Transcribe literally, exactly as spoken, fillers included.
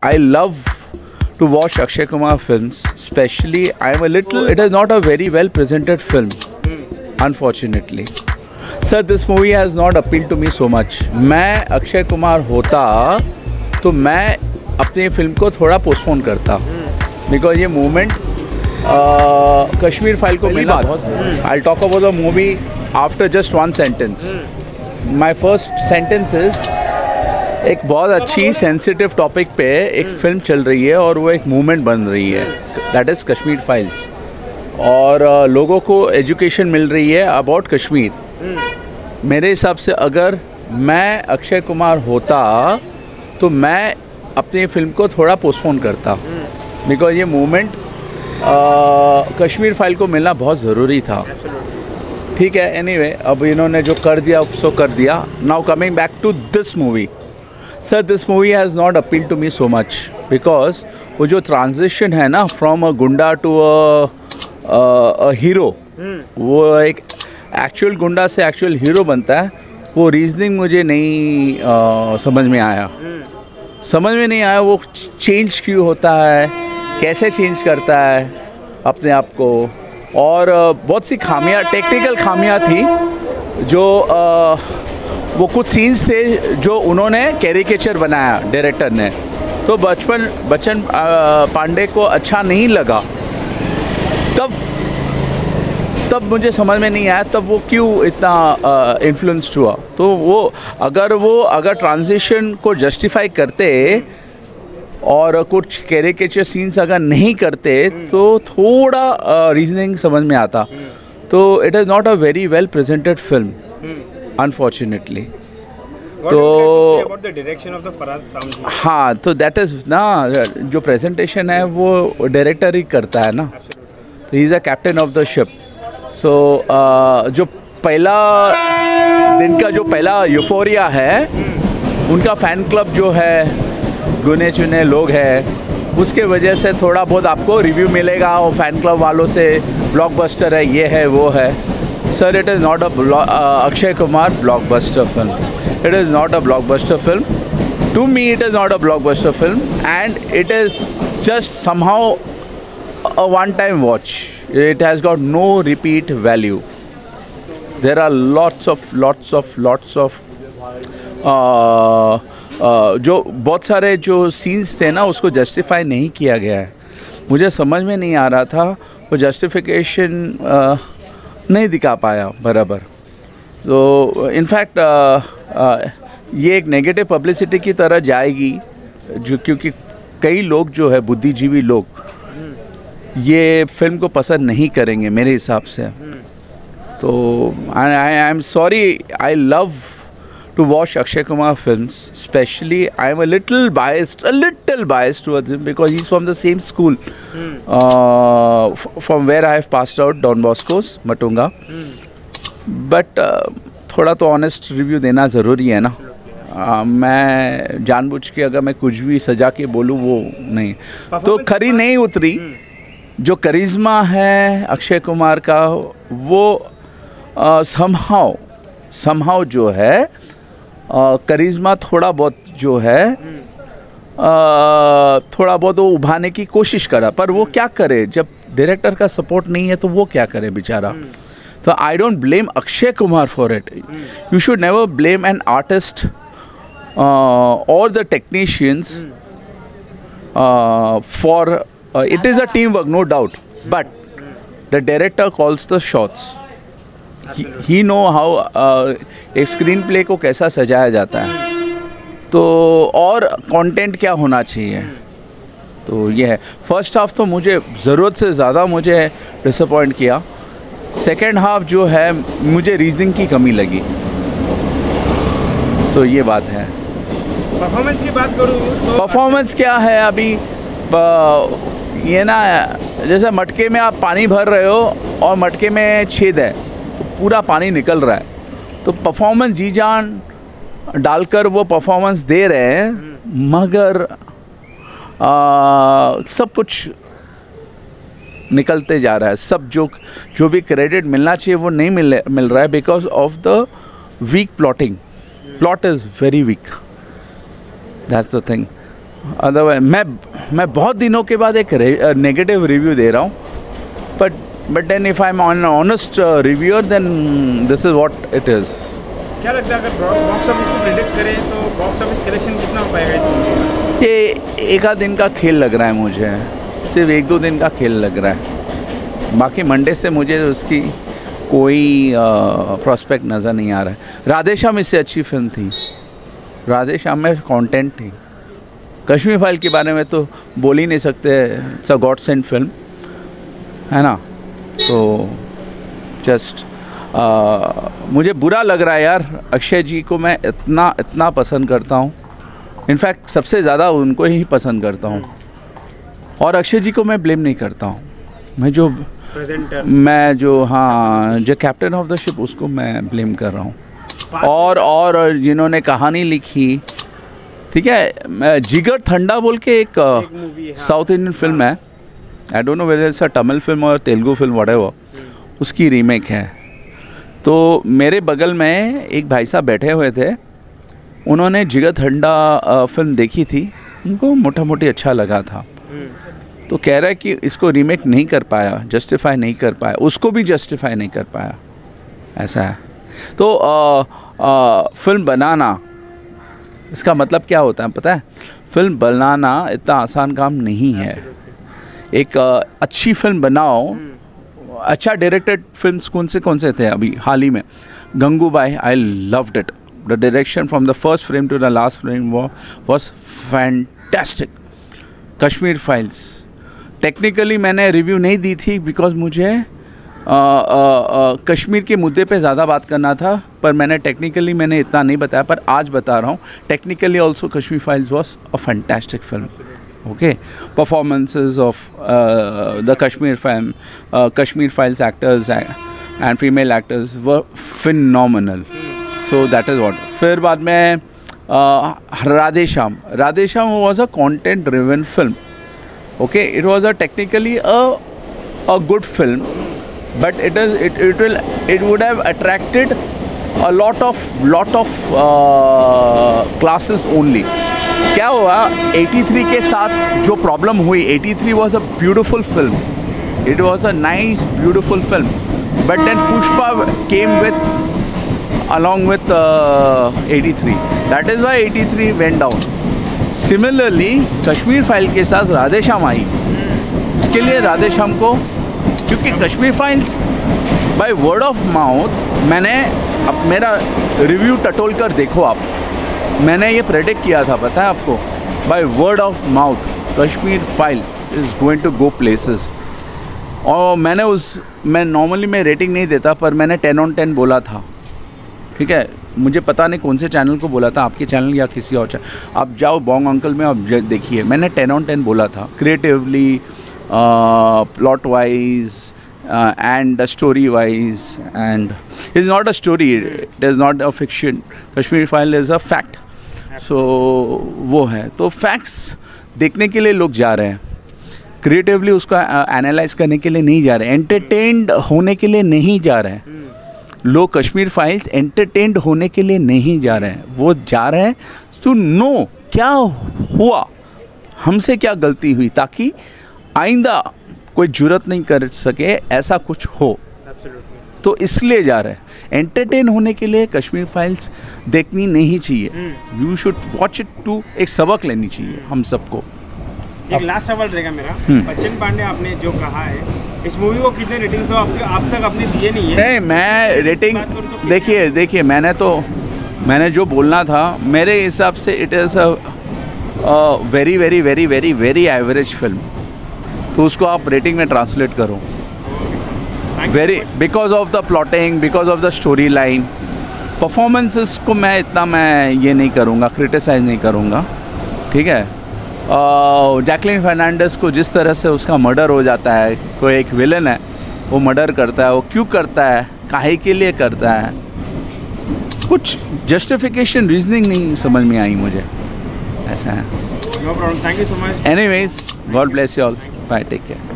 I love to watch Akshay Kumar films. Especially, I am a little. It is not a very well presented film, unfortunately. Sir, this movie has not appealed to me so much. मैं अक्षय कुमार होता तो मैं अपनी film को थोड़ा postpone करता, because ये movement Kashmir file को मिला बहुत. I talk about the movie after just one sentence. My first sentence is एक बहुत अच्छी सेंसिटिव टॉपिक पे एक फिल्म चल रही है और वो एक मूवमेंट बन रही है, दैट इज़ कश्मीर फाइल्स. और uh, लोगों को एजुकेशन मिल रही है अबाउट कश्मीर. मेरे हिसाब से अगर मैं अक्षय कुमार होता तो मैं अपनी फिल्म को थोड़ा पोस्टपोन करता, बिकॉज ये मूवमेंट कश्मीर फाइल को मिलना बहुत ज़रूरी था. ठीक है, एनीवे anyway, अब इन्होंने जो कर दिया सो कर दिया. Now coming back to this movie. Sir, this movie has not appeal to me so much because वो जो ट्रांजिशन है ना फ्रॉम अ गुंडा टू अ हीरो, वो एक एक्चुअल गुंडा से एक्चुअल हीरो बनता है, वो रीजनिंग मुझे नहीं uh, समझ में आया. समझ में नहीं आया वो चेंज क्यों होता है, कैसे चेंज करता है अपने आप को. और uh, बहुत सी खामियां, टेक्निकल खामियां थी जो uh, वो कुछ सीन्स थे जो उन्होंने कैरिकेचर बनाया डायरेक्टर ने, तो बचपन बच्चन पांडे को अच्छा नहीं लगा. तब तब मुझे समझ में नहीं आया तब वो क्यों इतना इन्फ्लुएंस्ड हुआ. तो वो अगर वो अगर ट्रांजिशन को जस्टिफाई करते और कुछ कैरिकेचर सीन्स अगर नहीं करते तो थोड़ा रीजनिंग समझ में आता. तो it is not a very well presented film, unfortunately. तो हाँ, तो दैट इज़ ना, जो प्रेजेंटेशन है वो डायरेक्टर ही करता है ना, तो he is a captain of the ship. So जो पहला दिन का जो पहला यूफोरिया है, उनका फ़ैन क्लब जो है गुने चुने लोग हैं, उसके वजह से थोड़ा बहुत आपको रिव्यू मिलेगा और फ़ैन क्लब वालों से ब्लॉकबस्टर है, ये है वो है. Sir, it is not a uh, Akshay Kumar blockbuster film. It is not a blockbuster film. To me, it is not a blockbuster film, and it is just somehow a one-time watch. It has got no repeat value. There are lots of, lots of, lots of uh, uh, जो बहुत सारे जो scenes थे ना, उसको justify नहीं किया गया है. मुझे समझ में नहीं आ रहा था वो justification uh, नहीं दिखा पाया बराबर. तो इनफैक्ट ये एक नेगेटिव पब्लिसिटी की तरह जाएगी, जो क्योंकि कई लोग जो है बुद्धिजीवी लोग ये फिल्म को पसंद नहीं करेंगे मेरे हिसाब से. तो I I am sorry, I love to watch Akshay Kumar films. Especially, I am a little biased, a little biased towards him because he's from the same school mm. uh, f from where I have passed out, Don Bosco's, Matunga. Mm. But uh, थोड़ा तो honest review देना ज़रूरी है ना. uh, मैं जानबूझ के अगर मैं कुछ भी सजा के बोलूँ वो नहीं, तो खरी नहीं उतरी. जो करिश्मा है अक्षय कुमार का वो uh, somehow somehow जो है करिश्मा uh, थोड़ा बहुत जो है uh, थोड़ा बहुत वो उभारने की कोशिश करा, पर वो क्या करे जब डायरेक्टर का सपोर्ट नहीं है, तो वो क्या करे बेचारा. तो I don't blame Akshay Kumar for it. You should never blame an artist और the technicians for it is a team work, no doubt, but the director calls the shots. He know how एक स्क्रीन प्ले को कैसा सजाया जाता है, तो और content क्या होना चाहिए. तो ये है. फर्स्ट हाफ तो मुझे ज़रूरत से ज़्यादा मुझे डिसअपॉइंट किया. सेकेंड हाफ जो है मुझे रीजनिंग की कमी लगी. तो ये बात है. परफॉर्मेंस की बात करूँ तो परफॉर्मेंस क्या है अभी, ये ना जैसे मटके में आप पानी भर रहे हो और मटके में छेद है, पूरा पानी निकल रहा है, तो परफॉर्मेंस जी जान डालकर वो परफॉर्मेंस दे रहे हैं, मगर आ, सब कुछ निकलते जा रहा है. सब जो जो भी क्रेडिट मिलना चाहिए वो नहीं मिल मिल रहा है because of the weak plotting. Plot is very weak, that's the thing. Otherwise मैं मैं बहुत दिनों के बाद एक नेगेटिव रिव्यू दे रहा हूँ, but but then if I am on honest reviewer then this is what it is. क्या लगता है अगर बॉक्स ऑफिस को प्रेडिक्ट करें तो बॉक्स ऑफिस कलेक्शन कितना हो पाएगा इस मूवी का? ये एक आध दिन का खेल लग रहा है मुझे, सिर्फ एक दो दिन का खेल लग रहा है। बाकी मंडे से मुझे उसकी कोई प्रोस्पेक्ट नज़र नहीं आ रहा है। राधेश्याम इससे अच्छी फिल्म थी, राधेश्याम में कंटेंट थी। कश्मीर फाइल के बारे में तो बोल ही नहीं सकते, it's a god sent film है ना। तो जस्ट मुझे बुरा लग रहा है यार, अक्षय जी को मैं इतना इतना पसंद करता हूँ, इनफैक्ट सबसे ज़्यादा उनको ही पसंद करता हूँ। और अक्षय जी को मैं ब्लेम नहीं करता हूँ, मैं जो मैं जो हाँ जो कैप्टन ऑफ द शिप उसको मैं ब्लेम कर रहा हूँ। और और जिन्होंने कहानी लिखी, ठीक है, मैं जिगर ठंडा बोल के एक, एक साउथ इंडियन फिल्म है, I don't know whether it's a Tamil film और तेलुगु फिल्म व्हाटएवर, उसकी रीमेक है। तो मेरे बगल में एक भाई साहब बैठे हुए थे, उन्होंने जिगर ठंडा फिल्म देखी थी, उनको मोटा मोटी अच्छा लगा था। तो कह रहा है कि इसको रीमेक नहीं कर पाया, जस्टिफाई नहीं कर पाया, उसको भी जस्टिफाई नहीं कर पाया, ऐसा है। तो आ, आ, फिल्म बनाना, इसका मतलब क्या होता है पता है? फिल्म बनाना इतना आसान काम नहीं है। एक आ, अच्छी फिल्म बनाओ, अच्छा डायरेक्टेड फिल्म्स कौन से कौन से थे अभी हाल ही में? Gangubai, I loved it, the direction from the first frame to the last frame was fantastic. Kashmir Files technically मैंने रिव्यू नहीं दी थी बिकॉज मुझे आ, आ, आ, कश्मीर के मुद्दे पे ज़्यादा बात करना था, पर मैंने टेक्निकली मैंने इतना नहीं बताया, पर आज बता रहा हूँ। Technically also Kashmir Files was a fantastic film. Okay, performances of uh, the Kashmir film, uh, Kashmir Files actors and female actors were phenomenal. So that is what. फिर बाद में uh, Radheshyam, Radheshyam was a content-driven film. Okay, it was a technically a a good film, but it is it it will it would have attracted a lot of lot of uh, classes only. क्या हुआ तिरासी के साथ जो problem हुई, Tirasi was a beautiful film, it was a nice beautiful film, but then Pushpa came with along with Tirasi, that is why Tirasi went down. Similarly Kashmir file के साथ राधेश्याम आई, इसके लिए राधेश्याम को, क्योंकि Kashmir Files by word of mouth, मैंने अब मेरा रिव्यू टटोल कर देखो आप, मैंने ये प्रेडिक्ट किया था, पता है आपको, by word of mouth Kashmir Files is going to go places. और मैंने उस मैं नॉर्मली मैं रेटिंग नहीं देता, पर मैंने टेन ऑन टेन बोला था, ठीक है। मुझे पता नहीं कौन से चैनल को बोला था, आपके चैनल या किसी और चैनल, आप जाओ बॉन्ग अंकल में आप देखिए, मैंने टेन ऑन टेन बोला था, creatively, plot wise and the story wise, and it's not a story, it is not a fiction. Kashmir File is a fact. So वो है, तो facts देखने के लिए लोग जा रहे हैं, क्रिएटिवली उसका एनालाइज uh, करने के लिए नहीं जा रहे हैं, एंटरटेन्ड होने के लिए नहीं जा रहे हैं लोग। कश्मीर फाइल्स एंटरटेन्ड होने के लिए नहीं जा रहे हैं, वो जा रहे हैं टू नो क्या हुआ, हमसे क्या गलती हुई, ताकि आइंदा कोई जुर्रत नहीं कर सके ऐसा कुछ हो। Absolutely. तो इसलिए जा रहे हैं, एंटरटेन होने के लिए कश्मीर फाइल्स देखनी नहीं चाहिए, you should watch it too, एक सबक लेनी चाहिए हम सबको। एक लास्ट सवाल रहेगा मेरा, बच्चन पांडे आपने जो कहा है, इस मूवी को कितने रेटिंग तो आपके आप तक आपने दिए नहीं है? नहीं, मैं रेटिंग तो देखिए देखिए मैंने तो मैंने जो बोलना था, मेरे हिसाब से it is a very very very very very average film, तो उसको आप रेटिंग में ट्रांसलेट करो। Very because of the plotting, because of the story line, performances को मैं इतना मैं ये नहीं करूँगा, क्रिटिसाइज नहीं करूँगा, ठीक है। जैकलिन फर्नांडिस को जिस तरह से उसका मर्डर हो जाता है, कोई एक विलन है वो मर्डर करता है, वो क्यों करता है, काहे के लिए करता है, कुछ जस्टिफिकेशन रीजनिंग नहीं समझ में आई मुझे, ऐसा है। No problem, thank you so much. Anyways, god bless you all, bye, take care.